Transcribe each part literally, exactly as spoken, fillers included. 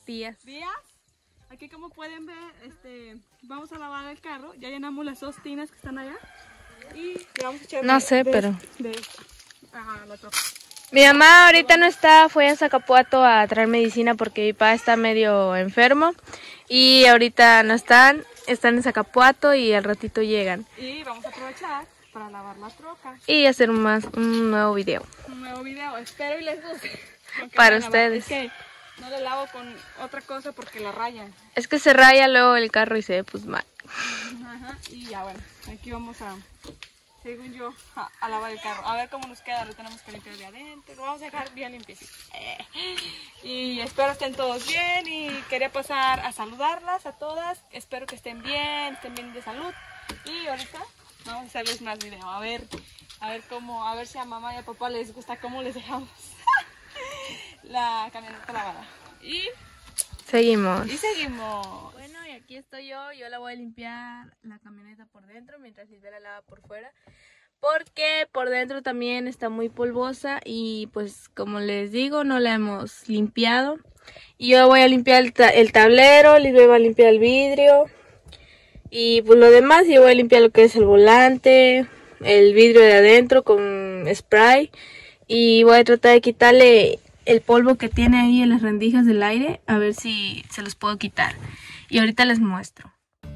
días. días. Aquí como pueden ver, este, vamos a lavar el carro. Ya llenamos las dos tinas que están allá. Y le vamos a echar No de, sé, de, pero... De, de, a la troca. Mi mamá ahorita no está, fue a Zacapuato a traer medicina porque mi papá está medio enfermo. Y ahorita no están, están en Zacapuato y al ratito llegan. Y vamos a aprovechar para lavar la troca. Y hacer un, más, un nuevo video. Un nuevo video, espero y les guste. Para ustedes. Es que no le lavo con otra cosa porque la rayan. Es que se raya luego el carro y se ve pues mal. Ajá, y ya bueno, aquí vamos a, según yo, a, a lavar el carro. A ver cómo nos queda, lo tenemos que limpiar de adentro. Lo vamos a dejar bien limpiecito. Eh. Y espero estén todos bien y quería pasar a saludarlas a todas. Espero que estén bien, estén bien de salud. Y ahorita vamos a hacerles más video. A ver, a ver cómo, a ver si a mamá y a papá les gusta cómo les dejamos la camioneta lavada. Y seguimos. Y seguimos. Bueno, y aquí estoy yo. Yo la voy a limpiar la camioneta por dentro mientras Lisbeth la lava por fuera. Porque por dentro también está muy polvosa y pues como les digo, no la hemos limpiado. Y yo voy a limpiar el, ta el tablero, Lisbeth va a limpiar el vidrio. Y pues lo demás yo voy a limpiar lo que es el volante, el vidrio de adentro con spray. Y voy a tratar de quitarle el polvo que tiene ahí en las rendijas del aire, a ver si se los puedo quitar. Y ahorita les muestro.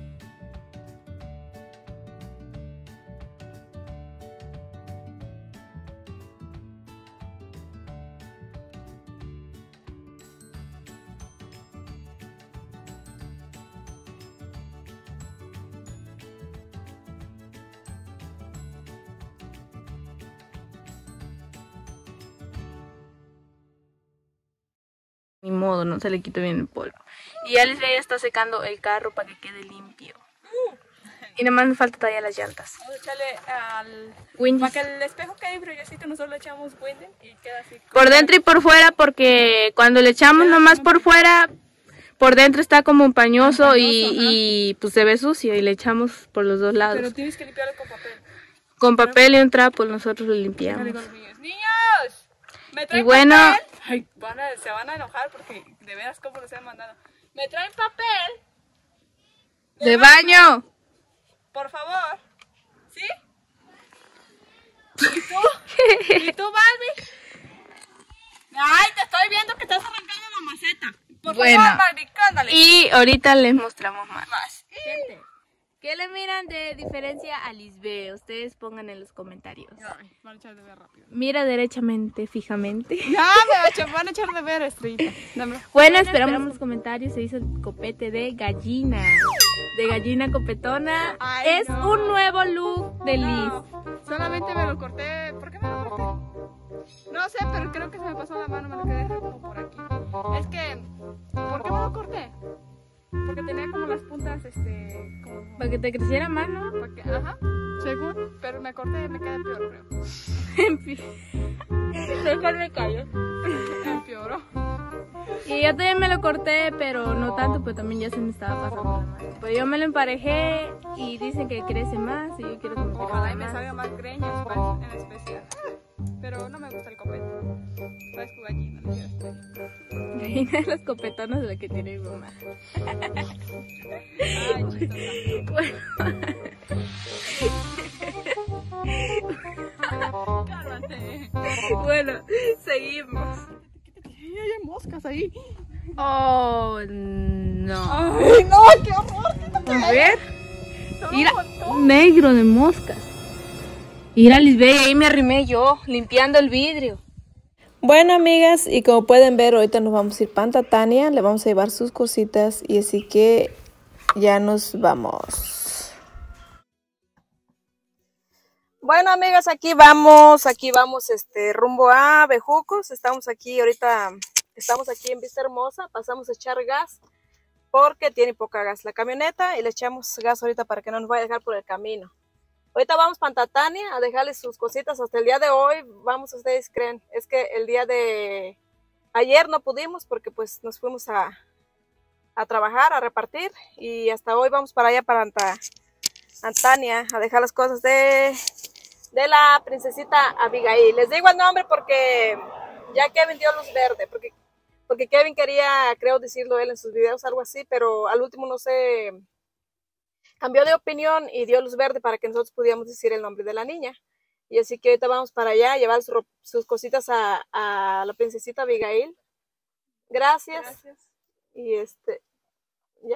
Ni modo, no se le quita bien el polvo. Y ya Lisbeth ya está secando el carro para que quede limpio. Uh. Y nada más nos falta tallar las llantas. Vamos a echarle al... Windies. Para que el espejo quede brillasito, nosotros le echamos Windies y queda así. Por dentro y por fuera, porque cuando le echamos nomás por fuera, por dentro está como un pañoso, pañoso y, y pues se ve sucio y le echamos por los dos lados. Pero tienes que limpiarlo con papel. Con papel y un trapo nosotros lo limpiamos. ¡Niños! ¿Me traen y bueno, papel? Ay, van a, se van a enojar porque de veras cómo los han mandado. ¿Me traen papel? ¡De, de baño. baño! Por favor. ¿Sí? ¿Y tú? ¿Y tú, Barbie? Ay, te estoy viendo que estás arrancando la maceta. Por bueno, favor, Barbie, cándale. Y ahorita les mostramos más. Más. Gente, ¿qué le miran de diferencia a Lisbeth? Ustedes pongan en los comentarios. Ay, van a echar de ver rápido. Mira derechamente, fijamente. Ya, me va a echar, van a echar de ver, estrellita. Dame. Bueno, bueno, esperamos los comentarios. Se hizo el copete de gallina. De gallina copetona. Ay, es no. Un nuevo look de Liz. No, solamente me lo corté. ¿Por qué me lo corté? No sé, pero creo que se me pasó la mano. Me lo quedé como por aquí. Es que, ¿por qué me lo corté? Porque tenía como las puntas, este... Como... Para que te creciera más, ¿no? Para que, ajá, según, pero me corté y me quedé peor, creo. Mejor me callo. Empeoró. Y yo también me lo corté, pero no tanto, pero también ya se me estaba pasando la mano. Pero yo me lo emparejé y dicen que crece más y yo quiero que me crezca Ojalá y me más. salga más greñas en especial. Pero no me gusta el copete. Parezco gallina, le quiero estrella. Gallina de los copetones de la que tiene mi mamá. Ay, chistosa. Bueno. Cálmate. Bueno, seguimos. Ay, hay moscas ahí. Oh, no. Ay, no, qué horror. A ver. Mira, negro de moscas. Mira, Lisbeth, ahí me arrimé yo, limpiando el vidrio. Bueno, amigas, y como pueden ver, ahorita nos vamos a ir para Tania, le vamos a llevar sus cositas y así que ya nos vamos. Bueno, amigas, aquí vamos, aquí vamos este rumbo a Bejucos. Estamos aquí ahorita, estamos aquí en Vista Hermosa, pasamos a echar gas porque tiene poca gas la camioneta y le echamos gas ahorita para que no nos vaya a dejar por el camino. Ahorita vamos para Tania a dejarles sus cositas hasta el día de hoy. Vamos, ustedes creen, es que el día de ayer no pudimos porque pues nos fuimos a, a trabajar, a repartir y hasta hoy vamos para allá para Tania a dejar las cosas de, de la princesita Abigail. Les digo el nombre porque ya que vendió luz verde, porque porque Kevin quería, creo decirlo él en sus videos, algo así, pero al último no sé, cambió de opinión y dio luz verde para que nosotros pudiéramos decir el nombre de la niña. Y así que ahorita vamos para allá a llevar su, sus cositas a, a la princesita Abigail. Gracias. Gracias. Y este, ¿ya?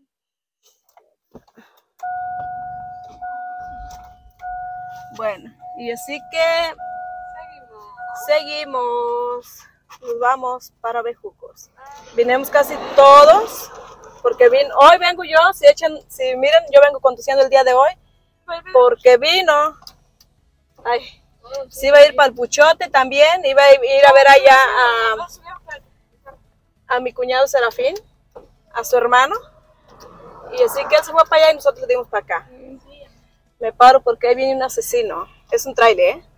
Bueno, y así que seguimos. Seguimos. Nos vamos para Bejucos. Vinimos casi todos, porque vin, hoy vengo yo, si echan, si miren, yo vengo conduciendo el día de hoy, porque vino, ay, sí iba a ir para el Puchote también, iba a ir a ver allá a, a mi cuñado Serafín, a su hermano, y así que él se fue para allá y nosotros dimos para acá. Me paro porque ahí viene un asesino, es un trailer, ¿eh?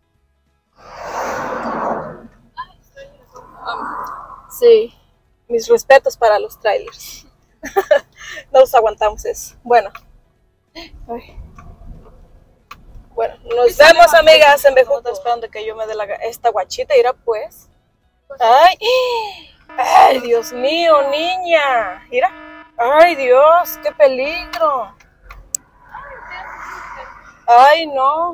Sí, mis respetos para los trailers. No los aguantamos eso. Bueno. Ay. Bueno, nos vemos, amigas, en Bejucos. Esperando que yo me dé la, esta guachita. Irá pues. Ay, ay, Dios mío, niña. Mira. Ay, Dios, qué peligro. Ay, no.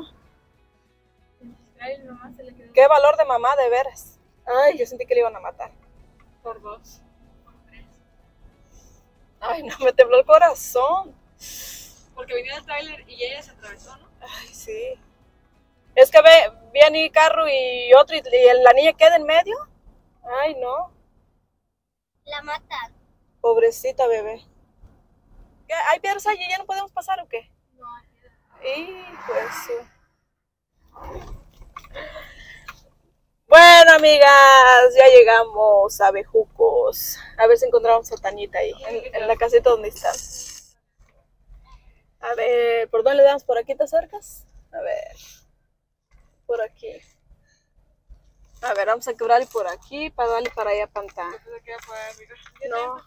Qué valor de mamá, de veras. Ay, yo sentí que le iban a matar. Por dos, por tres. Ay, no, me tembló el corazón. Porque venía el tráiler y ella se atravesó, ¿no? Ay, sí. Es que ve, viene el carro y otro y, y la niña queda en medio. Ay, no. La matan. Pobrecita bebé. ¿Qué? ¿Hay piedras allí? ¿Ya no podemos pasar o qué? No, hay piedras. Y pues sí. Bueno, amigas, ya llegamos a Bejucos. A ver si encontramos a Tañita ahí, en, en la casita donde está. A ver, ¿por dónde le damos? ¿Por aquí te acercas? A ver, por aquí. A ver, vamos a quebrarle por aquí para darle para allá a Pantá. No.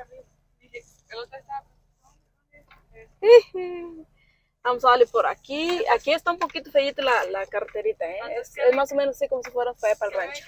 Vamos a darle por aquí. Aquí está un poquito feíta la, la carterita, ¿eh? Es, es más o menos así como si fuera para allá para el rancho.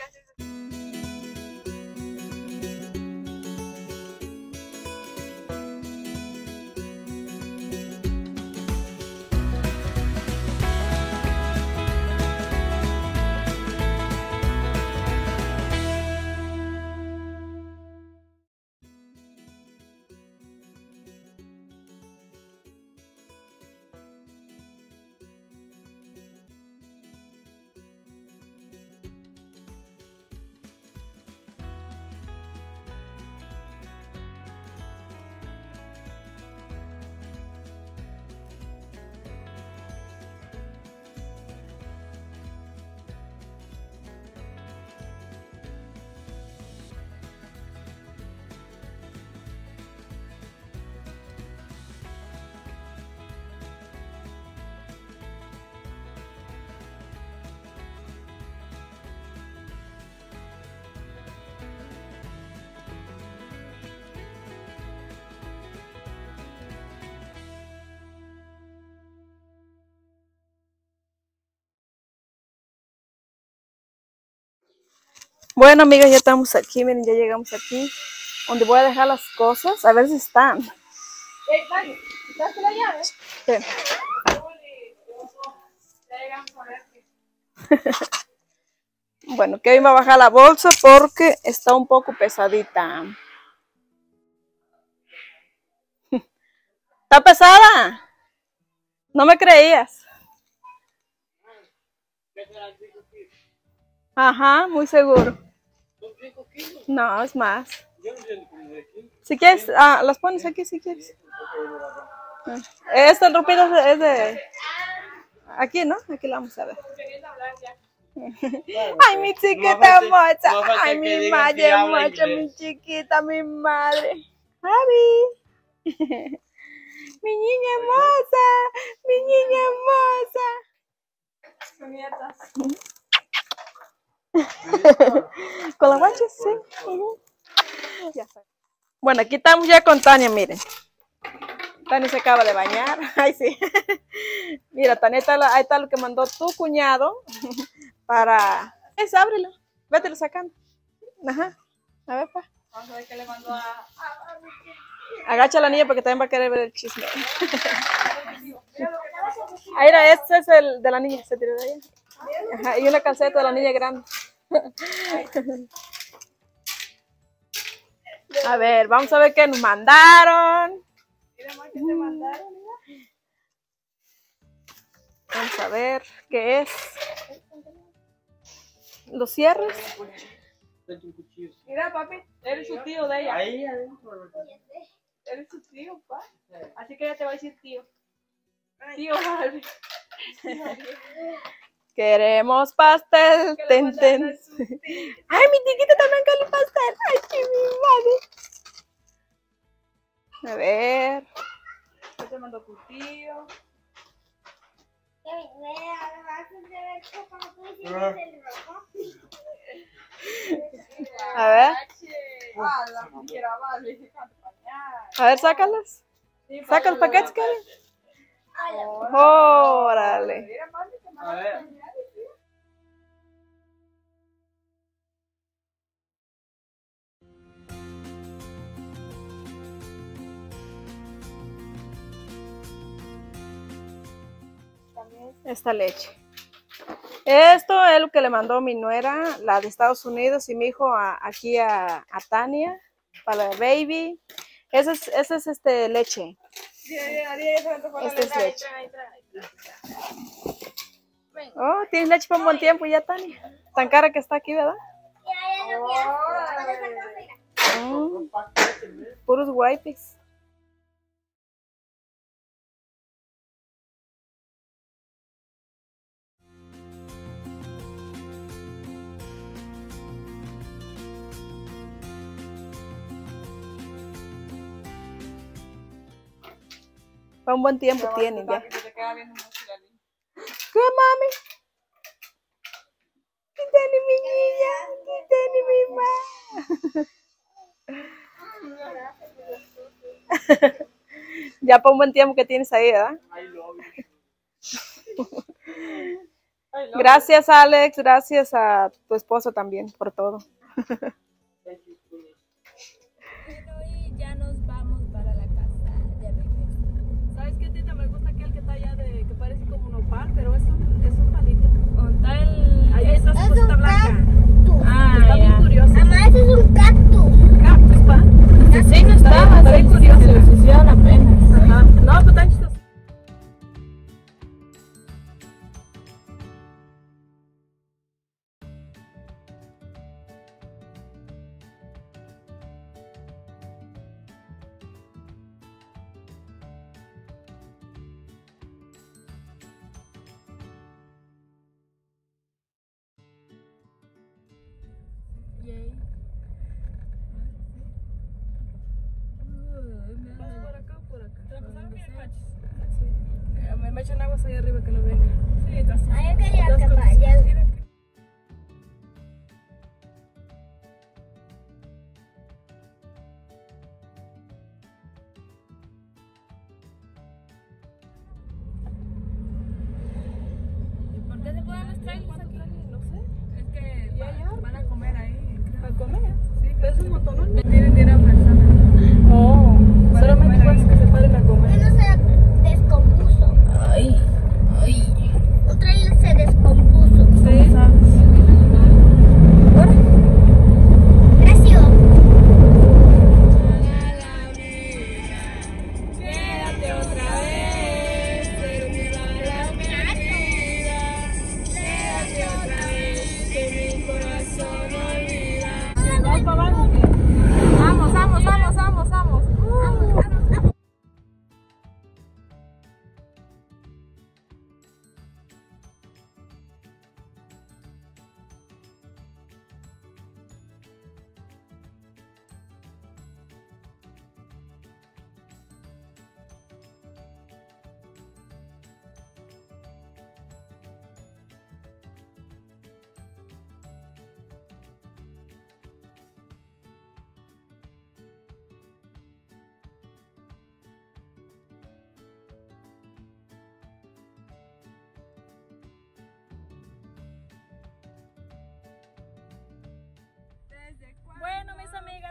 Bueno, amigas, ya estamos aquí, miren, ya llegamos aquí, donde voy a dejar las cosas, a ver si están. Hey, Dani, ¿estás la llave? Sí. Bueno, Kevin va a bajar la bolsa porque está un poco pesadita. ¿Está pesada? No me creías. Ajá, muy seguro. No, es más. Si quieres, ah, las pones aquí si quieres. Esta ropita es de... Aquí, ¿no? Aquí la vamos a ver. Ay, mi chiquita mocha. Ay, mi madre mocha, mi chiquita, mi madre. Javi. Mi niña hermosa. Mi niña hermosa. Con nietas. Con la guacha, sí. Uh-huh. Ya está. Bueno, aquí estamos ya con Tania, miren. Tania se acaba de bañar. Ay, sí. Mira, Tania, está la, ahí está lo que mandó tu cuñado para... Es, ábrelo. Vételo sacando. Ajá. A ver, pa. Vamos a ver qué le mandó a... a- Agacha a la niña porque también va a querer ver el chisme. Ahí era, este es el de la niña, se tiró de ahí. Ajá, y una calceta de la niña grande. A ver, vamos a ver qué nos mandaron. Mira más que te mandaron. Vamos a ver qué es. Los cierres. Mira, papi, eres su tío de ella. Ahí adentro. Eres su tío, pa. Así que ella te va a decir tío. Tío, Barbie. Queremos pastel. Que le Ten, mandaron ten. a su tío. Ay, mi chiquita también quiere pastel. Ay, qué mi madre. A ver. ¿Qué te mandó tu tío? A ver. Ah, la muñeca, vale. A ver, sácalas. Sí, Saca los Pablo, paquetes, la- Karen. Órale. Mira, mami, te A mandó ver. pañales, tío. Esta leche. Esto es lo que le mandó mi nuera, la de Estados Unidos, y mi hijo a- aquí a, a Tania, para la baby. Esa es, esa es este leche. Mira, mira, mira, eso me tocó la Esta es letra. leche. Oh, tienes leche por un buen tiempo ya, Tania. Tan cara que está aquí, ¿verdad? Mm, puros wipes. Para un buen tiempo tienen ya. Que se te queda viendo mucho la niña. ¿Qué, mami? ¿Qué tiene mi niña? ¿Qué tiene mi mamá? Ya para un buen tiempo que tienes ahí, ¿verdad? I love you. Gracias, Alex. Gracias a tu esposo también por todo. Bueno, y ya nos vamos para la casa de regreso. ¿Sabes qué, Tita? Me gusta aquel que está allá de... que parece como un opal, pero es un, es un palito. Está el... Ahí está su Es cosita un blanca. Ah, Está bien ya. curioso. Mamá, ese es un cactus. Cactus, pa. Sí, no estaba, Está bien curioso. se los hicieron apenas. Ajá. No, pues tan chistoso. Yay. ¿Por acá o por acá? ¿Te la pasaron bien, Machis? Sí. Eh, Me, me echan aguas ahí arriba que no venga. Sí, está así. Ay, yo quería Dos que cosas. vaya. Mira. ¿Y por qué se ponen los trailers aquí? No sé. Es que ¿Y va- allá? van a comer ahí. ¿A comer? Sí, pero es un montón, ¿no? Tienen que ir a Manzana. Oh, Solamente cuando que se paren a Uno comer. se descompuso. Ay, ay. Un trailer se descompuso. Sí. Creció. Quédate otra vez, pero viva la vida. Quédate otra vez, que mi corazón olvida. ¿Vamos para abajo? Vamos, vamos, vamos, vamos, vamos. Vamos, vamos, vamos.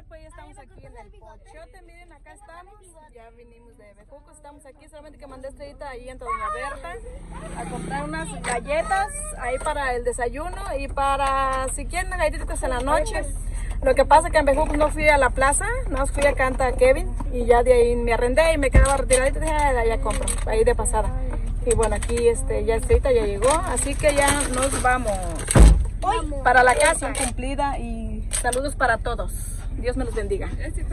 limpiar, pues ya estamos aquí en el Pochote. Miren, acá estamos. Ya vinimos de Bejucos, estamos aquí. Solamente que mandé Estrellita ahí en Doña Berta a comprar unas galletas ahí para el desayuno y para si quieren unas galletitas en la noche. Lo que pasa que en Bejucos no fui a la plaza, no fui a cantar a Kevin y ya de ahí me arrendé y me quedaba retiradita y dije, ah, ya compro, ahí de pasada. Y bueno, aquí este, ya Estrellita ya llegó, así que ya nos vamos. Para la casa cumplida y saludos para todos. Dios me los bendiga.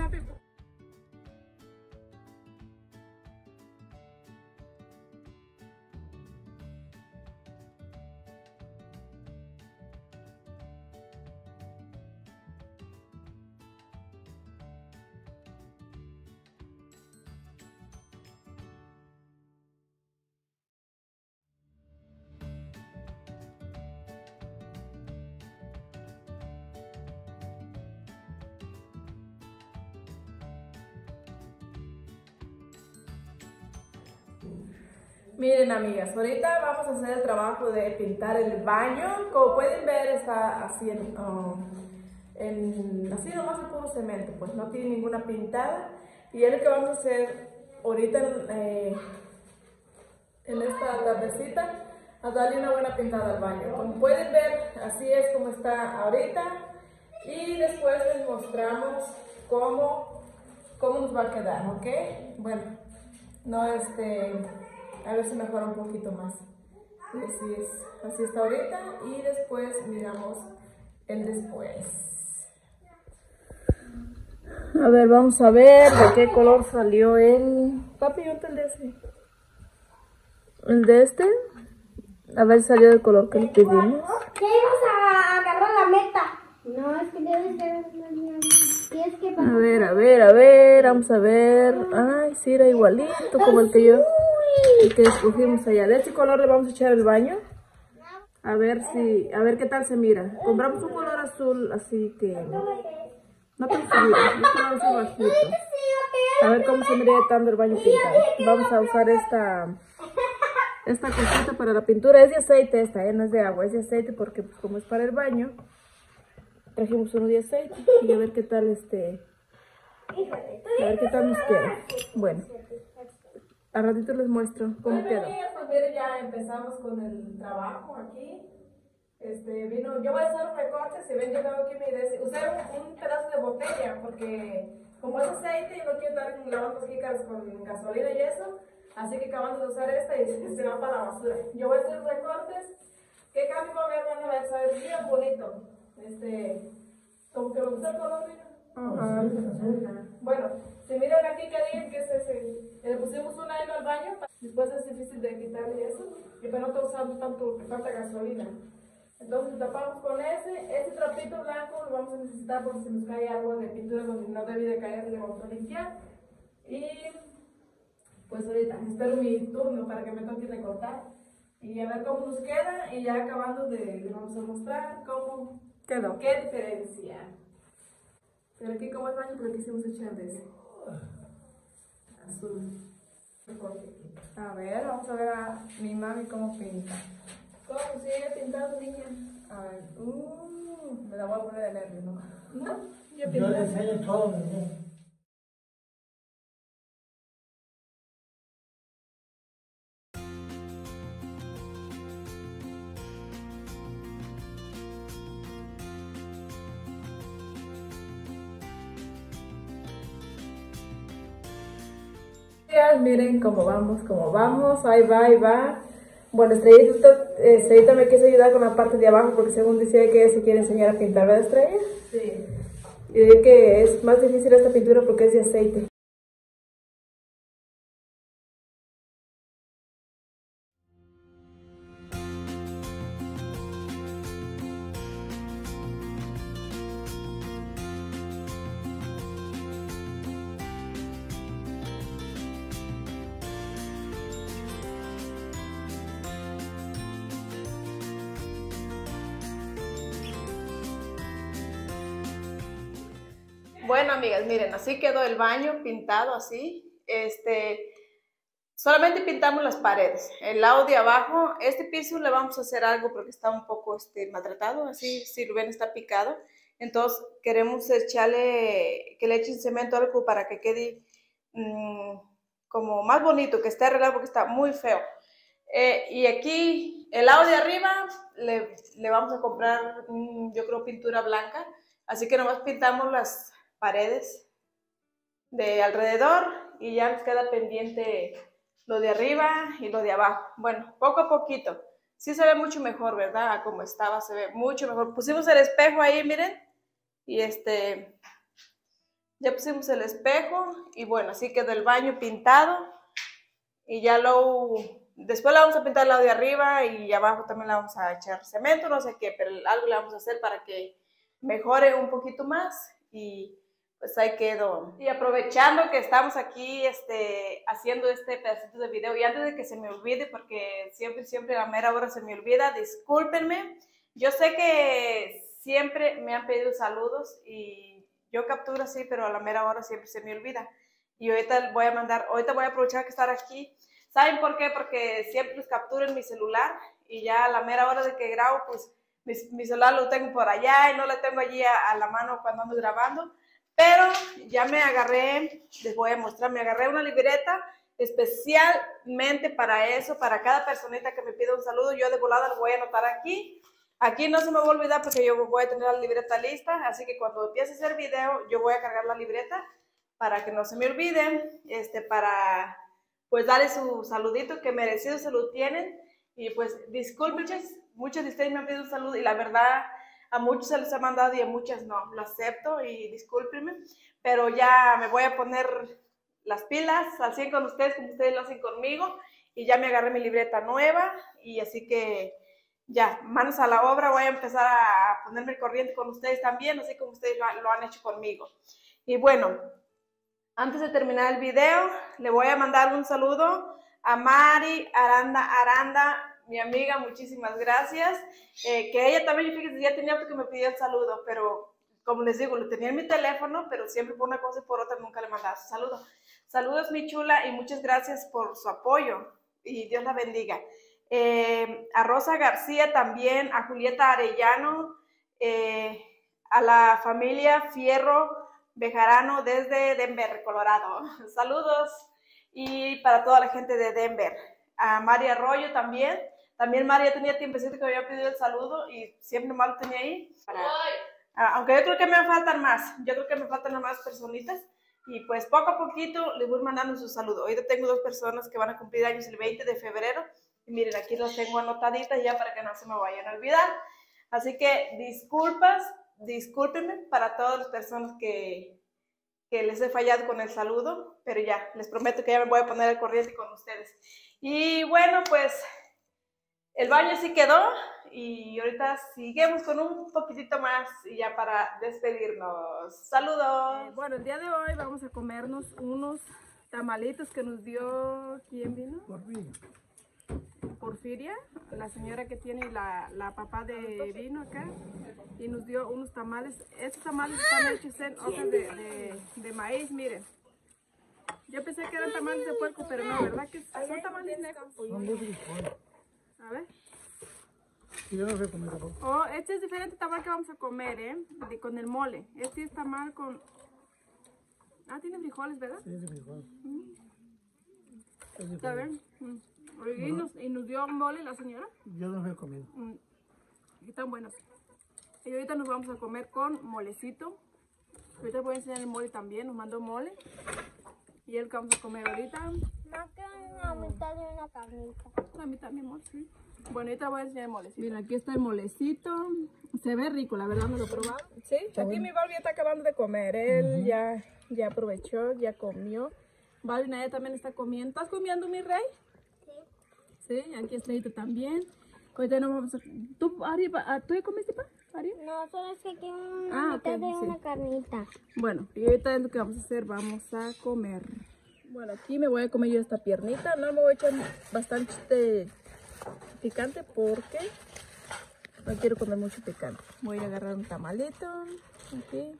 Miren, amigas, ahorita vamos a hacer el trabajo de pintar el baño. Como pueden ver, está así en, um, en así nomás en puro cemento, pues no tiene ninguna pintada. Y es lo que vamos a hacer ahorita eh, en esta tardecita, a darle una buena pintada al baño. Como pueden ver, así es como está ahorita. Y después les mostramos cómo, cómo nos va a quedar, ¿ok? Bueno, no este... a ver si mejora un poquito más. Y así es, así está ahorita y después miramos el después. A ver, vamos a ver de qué color salió el... Papi, ¿dónde el de ese? ¿El de este? A ver, salió del color que le pedimos. ¿Qué ibas a agarrar la meta? No, es que debe ser... Tienes que... A ver, a ver, a ver, vamos a ver. Ay, sí, era igualito como el que yo... el que escogimos allá. De este color le vamos a echar el baño. A ver si, a ver qué tal se mira. Compramos un color azul así que no tan oscuro, un color azul bajito. A ver cómo se mira tanto el baño pintado. Vamos a usar esta esta cosita para la pintura. Es de aceite esta, ¿eh? No es de agua, es de aceite porque pues, como es para el baño, trajimos uno de aceite y a ver qué tal este, a ver qué tal nos queda. Bueno. A ratito les muestro cómo quedó. Pues miren, ya empezamos con el trabajo aquí. Este, vino, yo voy a hacer un recorte, si ven yo tengo aquí mi idea, usar un, un pedazo de botella, porque como es aceite y no quiero estar lavando cosquillas con gasolina y eso, así que acabamos de usar esta y se va para la basura. Yo voy a hacer recortes, que cambio va a ver, van a ver, saber bien bonito. Este, como que me gusta el color, mira. Ajá. Bueno, si miran aquí que digan que es ese, le pusimos un hilo al baño, después es difícil de quitarle eso, y para no estar usando tanto, tanta gasolina. Entonces tapamos con ese, ese trapito blanco lo vamos a necesitar porque si nos cae algo de pintura donde no debe de caer, le vamos a limpiar. Y pues ahorita espero mi turno para que me toque recortar y a ver cómo nos queda, y ya acabando de, le vamos a mostrar cómo quedó, qué diferencia. Pero aquí como es baño, pero quisimos echar de ese azul. A ver, vamos a ver a mi mami cómo pinta. ¿Cómo sigue pintando, niña? A ver, uh, me la voy a poner de nervio, ¿no? ¿No? Yo, Yo le enseño todo, mi niña. Miren cómo vamos, cómo vamos, ahí va, ahí va. Bueno, Estrellita, Estrellita me quiso ayudar con la parte de abajo porque según decía que ella se quiere enseñar a pintar, ¿verdad, Estrella? Sí. Y de que es más difícil esta pintura porque es de aceite. Bueno, amigas, miren, así quedó el baño pintado así. Este, solamente pintamos las paredes. El lado de abajo, este piso le vamos a hacer algo porque está un poco este, maltratado, así si lo ven está picado. Entonces queremos echarle, que le echen cemento algo para que quede mmm, como más bonito, que esté arreglado porque está muy feo. Eh, y aquí, el lado de arriba, le, le vamos a comprar, mmm, yo creo, pintura blanca. Así que nomás pintamos las paredes de alrededor y ya nos queda pendiente lo de arriba y lo de abajo. Bueno, poco a poquito. Sí se ve mucho mejor, ¿verdad? A como estaba, se ve mucho mejor. Pusimos el espejo ahí, miren. Y este, ya pusimos el espejo y bueno, así quedó el baño pintado. Y ya lo, después le vamos a pintar el lado de arriba y abajo también le vamos a echar cemento, no sé qué, pero algo le vamos a hacer para que mejore un poquito más y pues ahí quedó. Y aprovechando que estamos aquí este, haciendo este pedacito de video y antes de que se me olvide, porque siempre, siempre a mera hora se me olvida, discúlpenme. Yo sé que siempre me han pedido saludos y yo capturo así, pero a la mera hora siempre se me olvida. Y ahorita voy a mandar, ahorita voy a aprovechar que estar aquí. ¿Saben por qué? Porque siempre los capturo en mi celular y ya a la mera hora de que grabo, pues mi, mi celular lo tengo por allá y no lo tengo allí a, a la mano cuando ando grabando. Pero ya me agarré, les voy a mostrar, me agarré una libreta especialmente para eso, para cada personita que me pida un saludo. Yo de volada lo voy a anotar aquí. Aquí no se me va a olvidar porque yo voy a tener la libreta lista, así que cuando empiece a hacer video, yo voy a cargar la libreta para que no se me olviden, este, para pues darle su saludito, que merecido se lo tienen. Y pues disculpen, muchas, muchos de ustedes me han pedido un saludo y la verdad a muchos se los he mandado y a muchas no, lo acepto y discúlpenme, pero ya me voy a poner las pilas al cien con ustedes como ustedes lo hacen conmigo y ya me agarré mi libreta nueva y así que ya, manos a la obra, voy a empezar a ponerme el corriente con ustedes también, así como ustedes lo, lo han hecho conmigo. Y bueno, antes de terminar el video, le voy a mandar un saludo a Mari Aranda Aranda, mi amiga, muchísimas gracias. Eh, que ella también, fíjense, ya tenía otro que me pidió el saludo, pero como les digo, lo tenía en mi teléfono, pero siempre por una cosa y por otra nunca le mandaba su saludo. Saludos, mi chula, y muchas gracias por su apoyo, y Dios la bendiga. Eh, a Rosa García también, a Julieta Arellano, eh, a la familia Fierro Bejarano desde Denver, Colorado. Saludos. Y para toda la gente de Denver. A María Arroyo también. También María tenía tiempecito que me había pedido el saludo y siempre más lo tenía ahí. Para, ah, aunque yo creo que me faltan más. Yo creo que me faltan más personitas. Y pues poco a poquito les voy mandando su saludo. Hoy tengo dos personas que van a cumplir años el veinte de febrero. Y miren, aquí los tengo anotaditas ya para que no se me vayan a olvidar. Así que disculpas, discúlpenme para todas las personas que, que les he fallado con el saludo, pero ya, les prometo que ya me voy a poner al corriente con ustedes. Y bueno, pues el baño sí quedó y ahorita seguimos con un poquitito más y ya para despedirnos. ¡Saludos! Eh, bueno, el día de hoy vamos a comernos unos tamalitos que nos dio, ¿quién vino? Porfirio. Porfiria, la señora que tiene la, la papá de vino acá, y nos dio unos tamales. Estos tamales están hechos en hojas de, de, de maíz, miren. Yo pensé que eran tamales de puerco, pero no, ¿verdad? Que son tamales negros. Son de frijol. A ver. Y yo no sé comer tampoco. Oh, este es diferente tamal que vamos a comer, ¿eh? De, con el mole. Este es tamal con... Ah, tiene frijoles, ¿verdad? Sí, es de frijol. Mm. Es de Está frijol. bien. Mm. Y, nos, y nos dio mole la señora. Yo no sé comer. Mm. Y están buenos. Y ahorita nos vamos a comer con molecito. Ahorita voy a enseñar el mole también. Nos mandó mole. Y el que vamos a comer ahorita. No quiero la mitad de una carnita. La mitad, mi amor, sí. Bueno, ahorita voy a enseñar el molecito. Mira, aquí está el molecito. Se ve rico, la verdad, ¿no lo he probado? Sí, aquí mi Barbie está acabando de comer. Él uh-huh. ya, ya aprovechó, ya comió. Barbie Naya también está comiendo. ¿Estás comiendo, mi rey? Sí. Sí, aquí está Leito también. Ahorita nos vamos a... ¿Tú, Ari, ¿tú ya comiste, pa? Ari? No, solo es que quiero una ah, mitad okay, de sí. una carnita. Bueno, y ahorita es lo que vamos a hacer. Vamos a comer. Bueno, aquí me voy a comer yo esta piernita. No me voy a echar bastante picante porque no quiero comer mucho picante. Voy a agarrar un tamalito. Aquí.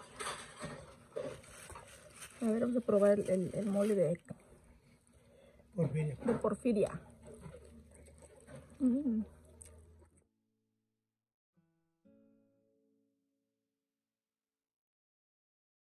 A ver, vamos a probar el, el, el mole de esto. Porfiria. de Porfiria. Mm.